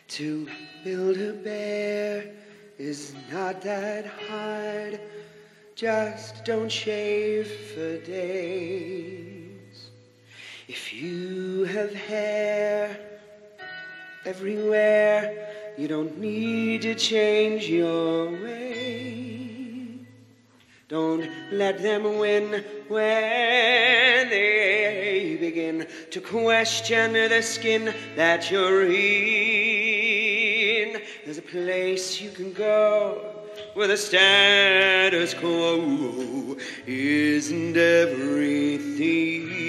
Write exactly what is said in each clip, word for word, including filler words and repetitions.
To build a bear is not that hard. Just don't shave for days. If you have hair everywhere, you don't need to change your way. Don't let them win when they begin to question the skin that you're in. There's a place you can go where the status quo isn't everything.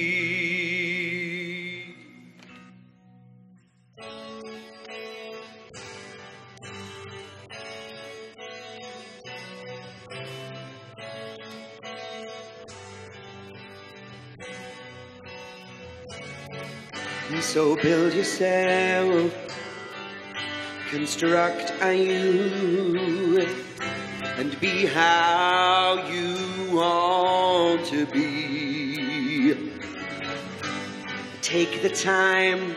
So build yourself, construct a you, and be how you want to be. Take the time,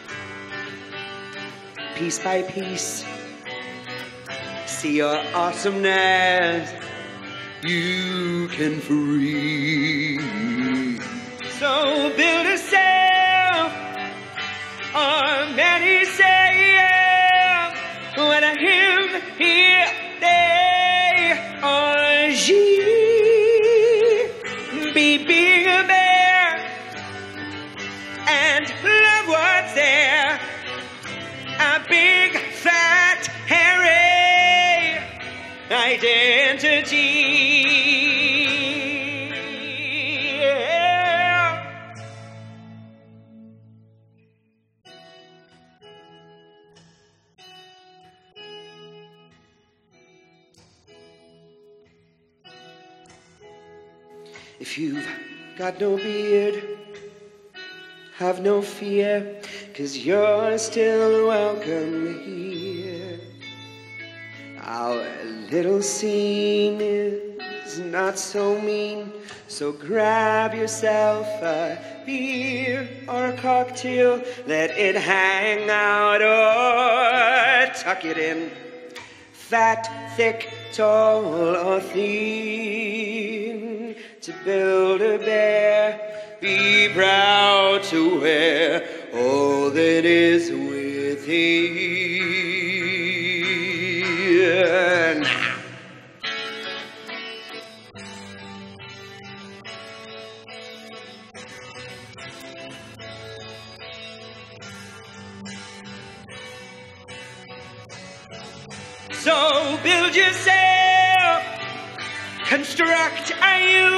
piece by piece, see your awesomeness you can free. So build a self, or many say, yeah, whether him, he, they, or she, be being a bear and love what's there. A big, fat, hairy identity. If you've got no beard, have no fear, 'cause you're still welcome here. Our little scene is not so mean, so grab yourself a beer or a cocktail, let it hang out or tuck it in. Fat, thick, tall, or thin, to build a bear, be proud to wear all that is within. So build yourself, construct a you,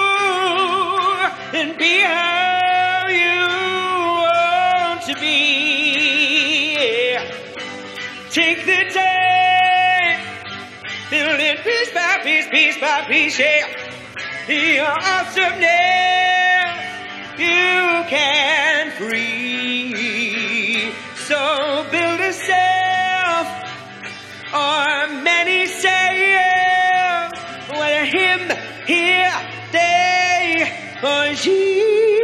and be how you want to be. Take the time, build it piece by piece, piece by piece, yeah. Your awesomeness you can free. So build a self, or many say, yeah, whether him, here, they, or she,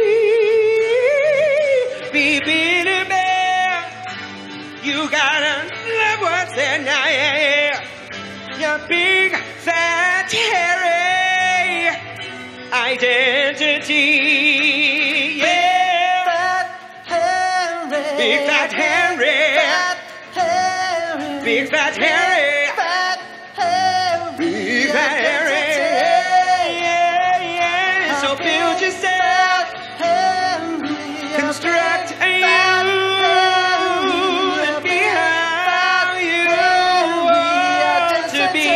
be being a bear. You gotta love what's there now, yeah, yeah. Your big, fat, hairy identity, yeah. Big, fat, hairy. Big, fat, hairy. Fat, hairy. Big, fat, hairy. Yeah, yeah. So build yourself, construct a you, and be how you want to be.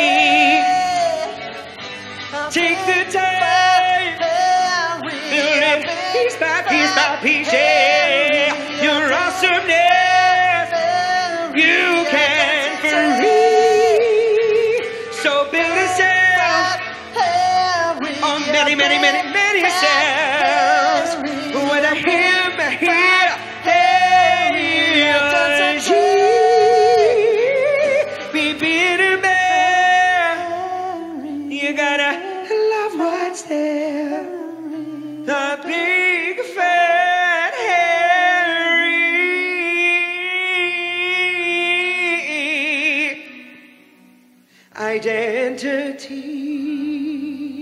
Take the time, build it piece by piece by piece, yeah. Your awesomeness you can free. So build yourself on many, many, many, many selves. Whether him, here, they, or she, be being a bear. You gotta love what's there. The big fat hairy identity.